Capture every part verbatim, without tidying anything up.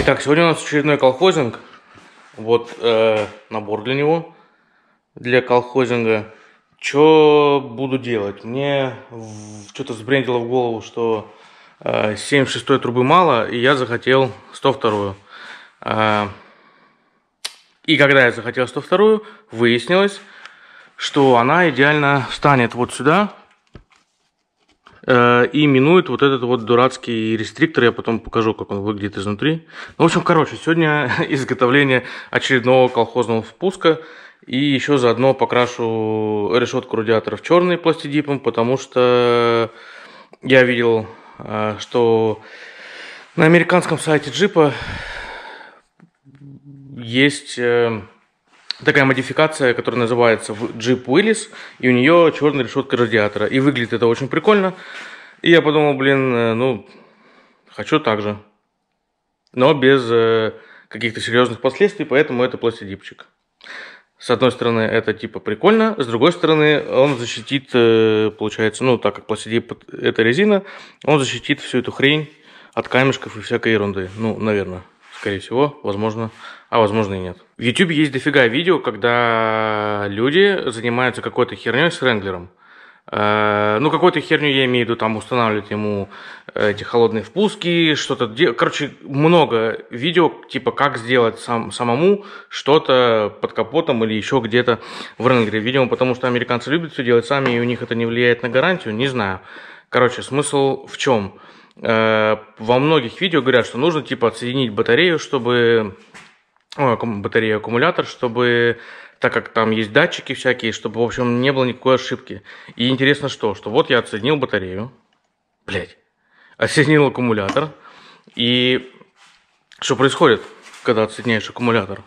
Итак, сегодня у нас очередной колхозинг. Вот э, набор для него, для колхозинга. Что буду делать? Мне что-то сбрендило в голову, что э, семьдесят шестой трубы мало, и я захотел сто вторую. Э, и когда я захотел сто вторую, выяснилось, что она идеально встанет вот сюда э, и минует вот этот вот дурацкий рестриктор. Я потом покажу, как он выглядит изнутри. Ну, в общем, короче, сегодня изготовление очередного колхозного спуска. И еще заодно покрашу решетку радиатора в черный пластидипом, потому что я видел, что на американском сайте джипа есть такая модификация, которая называется Jeep Willys, и у нее черная решетка радиатора. И выглядит это очень прикольно. И я подумал, блин, ну, хочу так же, но без каких-то серьезных последствий, поэтому это пластидипчик. С одной стороны, это типа прикольно, с другой стороны, он защитит, получается, ну, так как пластидип это резина, он защитит всю эту хрень от камешков и всякой ерунды. Ну, наверное, скорее всего, возможно, а возможно и нет. В YouTube есть дофига видео, когда люди занимаются какой-то херней с Wrangler. Ну, какую-то херню я имею в виду, там устанавливать ему эти холодные впуски, что-то делать. Короче, много видео, типа, как сделать сам, самому что-то под капотом или еще где-то в Wrangler. Видимо, потому что американцы любят все делать сами, и у них это не влияет на гарантию, не знаю. Короче, смысл в чем? Во многих видео говорят, что нужно, типа, отсоединить батарею, чтобы... О, батарею, аккумулятор, чтобы... Так как там есть датчики всякие, чтобы, в общем, не было никакой ошибки. И интересно что? Что вот я отсоединил батарею. Блять. Отсоединил аккумулятор. И что происходит, когда отсоединяешь аккумулятор?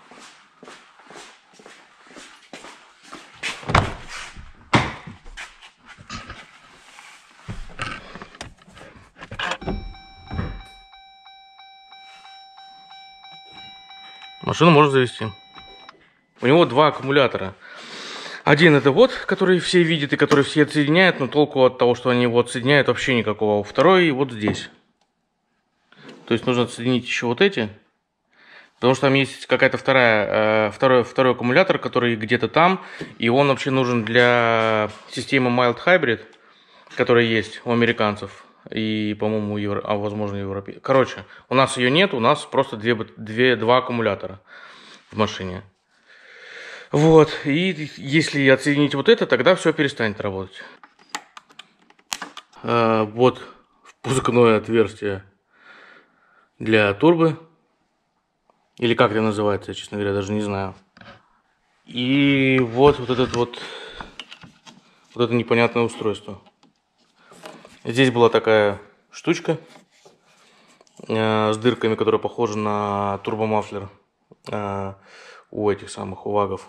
Машину можно завести. У него два аккумулятора. Один это вот, который все видят и который все отсоединяют, но толку от того, что они его отсоединяют, вообще никакого. Второй вот здесь. То есть нужно отсоединить еще вот эти. Потому что там есть какая-то вторая, э, второй, второй аккумулятор, который где-то там. И он вообще нужен для системы Mild Hybrid, которая есть у американцев. И, по-моему, евро, а возможно, европейцев. Короче, у нас ее нет, у нас просто две, две, два аккумулятора в машине. Вот, и если отсоединить вот это, тогда все перестанет работать. А, вот впускное отверстие для турбы. Или как это называется, я, честно говоря, даже не знаю. И вот, вот этот вот, вот это непонятное устройство. Здесь была такая штучка э, с дырками, которая похожа на турбомафлер э, у этих самых, у вагов.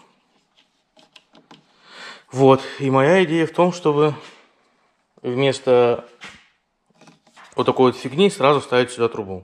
Вот, и моя идея в том, чтобы вместо вот такой вот фигни сразу ставить сюда трубу.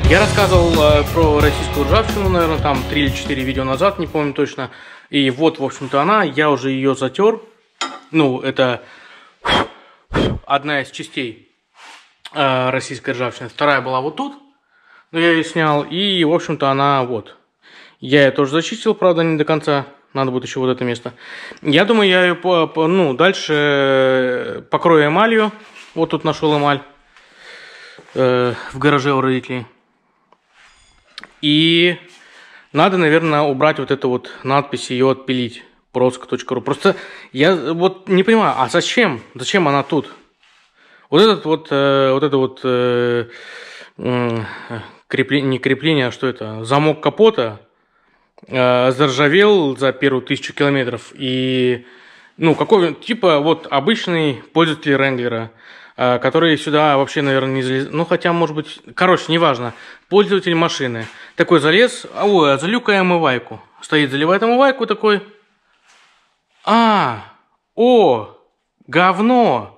Я рассказывал э, про российскую ржавчину, наверное, там три или четыре видео назад, не помню точно. И вот, в общем-то, она, я уже ее затер. Ну, это одна из частей э, российской ржавчины. Вторая была вот тут, но я ее снял. И, в общем-то, она вот. Я ее тоже зачистил, правда, не до конца. Надо будет еще вот это место. Я думаю, я ее по, по, ну, дальше покрою эмалью. Вот тут нашел эмаль э, в гараже у родителей. И надо, наверное, убрать вот эту вот надпись, ее отпилить. Prosco точка ру. Просто я вот не понимаю, а зачем? Зачем она тут? Вот этот вот, э, вот это вот э, э, крепление, не крепление, а что это? Замок капота э, заржавел за первую тысячу километров. И, ну, какой, типа, вот обычный пользователь Wrangler, э, который сюда вообще, наверное, не залез. Ну, хотя, может быть, короче, неважно. Пользователь машины. Такой залез, а ой, залюкай омывайку. Стоит, заливает омывайку такой. А, о, говно.